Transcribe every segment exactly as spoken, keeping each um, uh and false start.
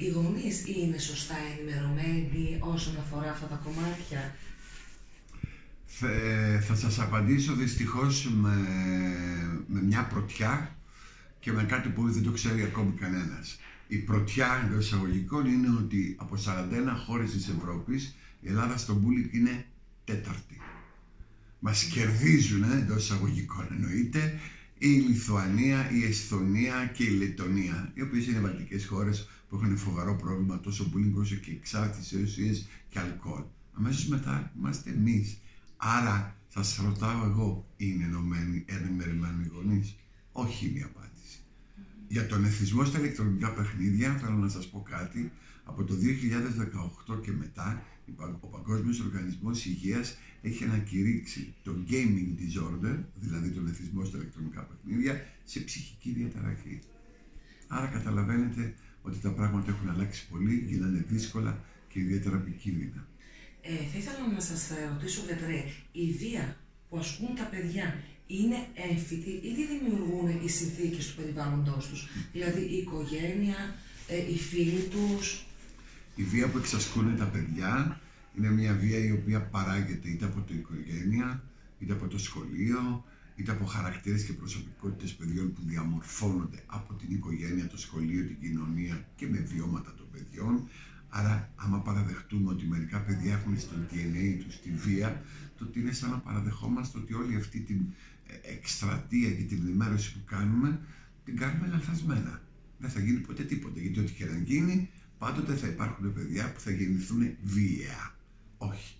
οι γονείς είναι σωστά ενημερωμένοι όσον αφορά αυτά τα κομμάτια? Θα, θα σας απαντήσω δυστυχώς με, με μια πρωτιά και με κάτι που δεν το ξέρει ακόμη κανένας. Η πρωτιά εντός εισαγωγικών είναι ότι από σαράντα ένα χώρες της Ευρώπης η Ελλάδα στο bullying είναι τέταρτη. Μας κερδίζουν εντός εισαγωγικών, εννοείται, η Λιθουανία, η Εσθονία και η Λετονία, οι οποίες είναι βαλτικές χώρες που έχουν φοβερό πρόβλημα τόσο bullying όσο και εξάρτηση σε ουσίες και αλκοόλ. Αμέσως μετά είμαστε εμείς. Άρα σας ρωτάω εγώ, είναι ενωμένοι, ενημερωμένοι οι γονείς? Όχι είναι η απάντηση. Για τον εθισμό στα ηλεκτρονικά παιχνίδια θέλω να σας πω κάτι. Από το δύο χιλιάδες δεκαοκτώ και μετά ο Παγκόσμιος Οργανισμός Υγείας έχει ανακηρύξει το gaming disorder, δηλαδή τον εθισμό στα ηλεκτρονικά παιχνίδια, σε ψυχική διαταραχή. Άρα καταλαβαίνετε ότι τα πράγματα έχουν αλλάξει πολύ, γίνανε δύσκολα και ιδιαίτερα επικίνδυνα. Ε, θα ήθελα να σας ρωτήσω, γιατρέ, η βία που ασκούν τα παιδιά είναι έμφυτη ή τι δημιουργούν οι συνθήκες του περιβάλλοντος τους? Δηλαδή η οικογένεια, ε, οι φίλοι τους? Η βία που εξασκούν τα παιδιά είναι μια βία η οποία παράγεται είτε από την οικογένεια, είτε από το σχολείο, είτε από χαρακτήρες και προσωπικότητες παιδιών που διαμορφώνονται από την οικογένεια, το σχολείο, την κοινωνία και με βιώματα των παιδιών. Άρα, άμα παραδεχτούμε ότι μερικά παιδιά έχουν στο ντι εν έι τους τη βία, τότε είναι σαν να παραδεχόμαστε ότι όλη αυτή την εκστρατεία και την ενημέρωση που κάνουμε, την κάνουμε λανθασμένα. Δεν θα γίνει ποτέ τίποτα, γιατί ό,τι και να γίνει, πάντοτε θα υπάρχουν παιδιά που θα γεννηθούν βία. Όχι.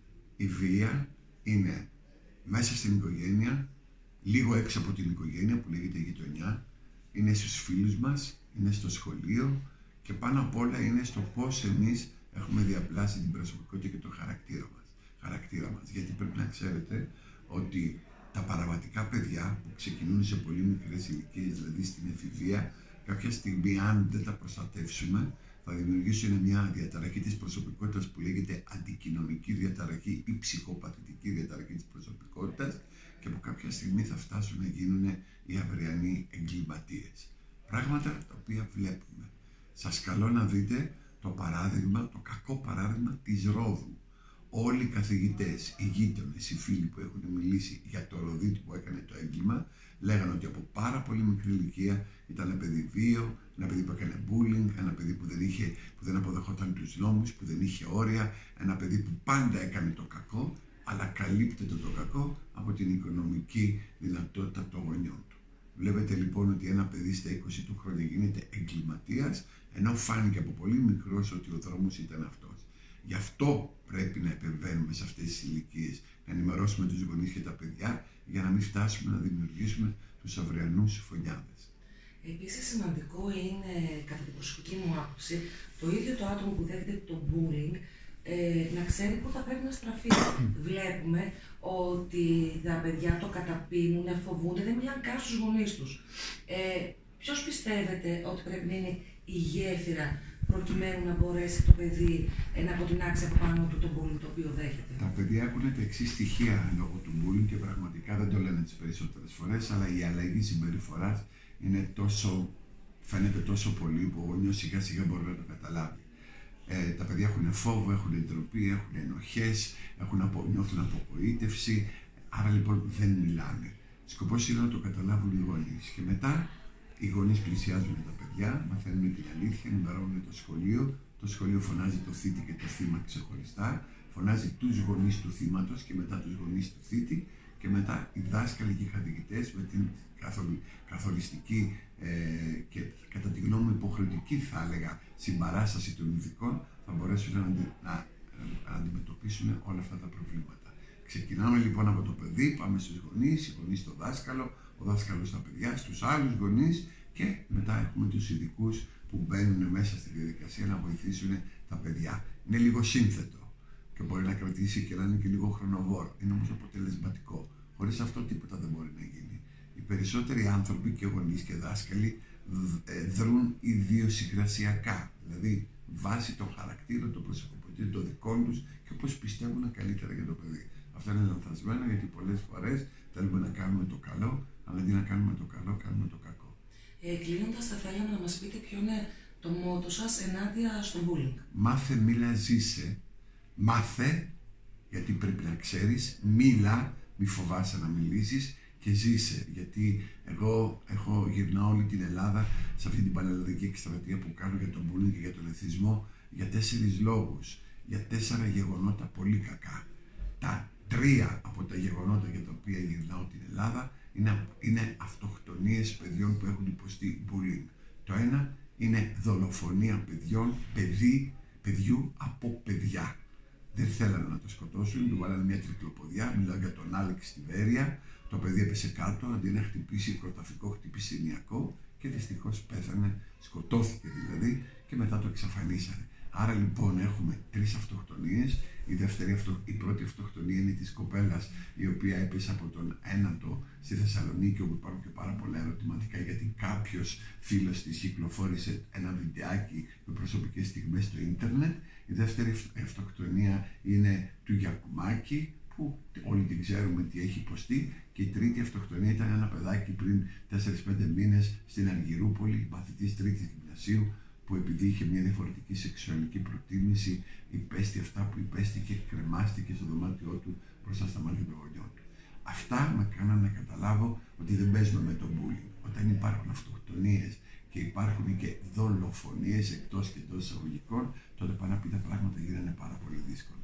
Η βία είναι μέσα στην οικογένεια, λίγο έξω από την οικογένεια που λέγεται γειτονιά, είναι στους φίλους μας, είναι στο σχολείο και πάνω απ' όλα είναι στο πώς εμείς έχουμε διαπλάσει την προσωπικότητα και το χαρακτήρα μας. Χαρακτήρα μας. Γιατί πρέπει να ξέρετε ότι τα παραβατικά παιδιά που ξεκινούν σε πολύ μικρές ηλικίες, δηλαδή στην εφηβεία, κάποια στιγμή αν δεν τα προστατεύσουμε, θα δημιουργήσουν μια διαταραχή της προσωπικότητας που λέγεται αντικοινωνική διαταραχή ή ψυχοπαθητική διαταραχή της προσωπικότητας και από κάποια στιγμή θα φτάσουν να γίνουν οι αυριανοί εγκληματίες. Πράγματα τα οποία βλέπουμε. Σας καλώ να δείτε το παράδειγμα, το κακό παράδειγμα της Ρόδου. Όλοι οι καθηγητές, οι γείτονες, οι φίλοι που έχουν μιλήσει για το Ροδίτη που έκανε το έγκλημα, λέγανε ότι από πάρα πολύ μικρή ηλικία ήταν ένα παιδί βίο, ένα παιδί που έκανε bullying, ένα παιδί που δεν, είχε, που δεν αποδεχόταν τους νόμους, που δεν είχε όρια, ένα παιδί που πάντα έκανε το κακό, αλλά καλύπτεται το κακό από την οικονομική δυνατότητα των γονιών του. Βλέπετε λοιπόν ότι ένα παιδί στα είκοσι του χρόνια γίνεται εγκληματίας, ενώ φάνηκε από πολύ μικρός ότι ο δρόμος ήταν αυτός. Γι' αυτό πρέπει να επεμβαίνουμε σε αυτές τις ηλικίες, να ενημερώσουμε τους γονείς και τα παιδιά, για να μην φτάσουμε να δημιουργήσουμε τους αυριανούς φωνιάδες. Επίσης σημαντικό είναι, κατά την προσωπική μου άποψη, το ίδιο το άτομο που δέχεται το bullying ε, να ξέρει πού θα πρέπει να στραφεί. Βλέπουμε ότι τα παιδιά το καταπίνουν, φοβούνται, δεν μιλάνε καν στους γονείς τους. Ε, ποιος πιστεύετε ότι πρέπει να είναι η γέφυρα προκειμένου να μπορέσει το παιδί ε, να αποτινάξει από πάνω του το bullying το οποίο δέχεται? Τα παιδιά έχουν τα εξής στοιχεία λόγω του bullying και πραγματικά δεν το λένε τις περισσότερες φορές, αλλά η αλλαγή συμπεριφοράς είναι τόσο, φαίνεται τόσο πολύ που ο γονιός σιγά σιγά μπορεί να το καταλάβει. Ε, τα παιδιά έχουν φόβο, έχουν ντροπή, έχουν ενοχές, έχουν απο, νιώθουν απογοήτευση, άρα λοιπόν δεν μιλάνε. Σκοπός είναι να το καταλάβουν οι γονείς και μετά οι γονείς πλησιάζουν τα παιδιά, μαθαίνουν την αλήθεια, ενημερώνουν το σχολείο, το σχολείο φωνάζει το θήτη και το θύμα ξεχωριστά, φωνάζει τους γονείς του θύματος και μετά τους γονείς του θήτη και μετά οι δάσκαλοι και οι καθηγητές με την καθοριστική ε, και κατά τη γνώμη μου υποχρεωτική θα έλεγα συμπαράσταση των ειδικών θα μπορέσουν να, αντι, να, να αντιμετωπίσουν όλα αυτά τα προβλήματα. Ξεκινάμε λοιπόν από το παιδί, πάμε στους γονείς, οι γονείς στο δάσκαλο, ο δάσκαλος στα παιδιά, στους άλλους γονείς και μετά έχουμε τους ειδικούς που μπαίνουν μέσα στη διαδικασία να βοηθήσουν τα παιδιά. Είναι λίγο σύνθετο και μπορεί να κρατήσει και να είναι και λίγο χρονοβόρο. Είναι όμως αποτελεσματικό. Χωρίς αυτό τίποτα δεν μπορεί να γίνει. Οι περισσότεροι άνθρωποι και γονείς και δάσκαλοι δρούν ιδιοσυγκρασιακά, δηλαδή βάσει των χαρακτήρων, των προσωπικότητων, των δικών τους και όπως πιστεύουν καλύτερα για το παιδί. Αυτό είναι λανθασμένο γιατί πολλές φορές θέλουμε να κάνουμε το καλό, αλλά αντί να κάνουμε το καλό, κάνουμε το κακό. Ε, κλείνοντας, θα θέλαμε να μας πείτε ποιο είναι το μότο σας ενάντια στο bullying? Μάθε, μίλα, ζήσε. Μάθε, γιατί πρέπει να ξέρεις. Μίλα, μη φοβάσαι να μιλήσεις. Και ζήσε, γιατί εγώ έχω γυρνάω όλη την Ελλάδα σε αυτή την πανελλαδική εκστρατεία που κάνω για τον bullying και για τον εθισμό για τέσσερις λόγους, για τέσσερα γεγονότα πολύ κακά. Τα τρία από τα γεγονότα για τα οποία γυρνάω την Ελλάδα είναι, είναι αυτοκτονίες παιδιών που έχουν υποστεί bullying. Το ένα είναι δολοφονία παιδιών, παιδί, παιδιού από παιδιά. Δεν θέλανε να το σκοτώσουν, του βάλανε μια τρικλοποδιά. Μιλάω για τον Άλεξ στη Βέρεια. Το παιδί έπεσε κάτω, αντί να χτυπήσει κροταφικό, χτυπήσει ενιακό και δυστυχώς πέθανε, σκοτώθηκε δηλαδή και μετά το εξαφανίσανε. Άρα λοιπόν έχουμε τρεις αυτοκτονίες. Η, δεύτερη, η πρώτη αυτοκτονία είναι της κοπέλας η οποία έπεσε από τον ένατο στη Θεσσαλονίκη, όπου υπάρχουν και πάρα πολλά ερωτηματικά γιατί κάποιος φίλος της κυκλοφόρησε ένα βιντεάκι με προσωπικές στιγμές στο ίντερνετ. Η δεύτερη αυτοκτονία είναι του Γιακουμάκη, που όλοι την ξέρουμε τι έχει υποστεί, και η τρίτη αυτοκτονία ήταν ένα παιδάκι πριν τέσσερα πέντε μήνες στην Αργυρούπολη, μαθητής τρίτης γυμνασίου, που επειδή είχε μια διαφορετική σεξουαλική προτίμηση υπέστη αυτά που υπέστη και κρεμάστηκε στο δωμάτιό του μπροστά στα μάτια των γονιών του. Αυτά με κάνανε να καταλάβω ότι δεν παίζουμε με τον bullying. Όταν υπάρχουν αυτοκτονίες και υπάρχουν και δολοφονίες εκτός και εντός εισαγωγικών, τότε πάνω από τα πράγματα γίνανε πάρα πολύ δύσκολα.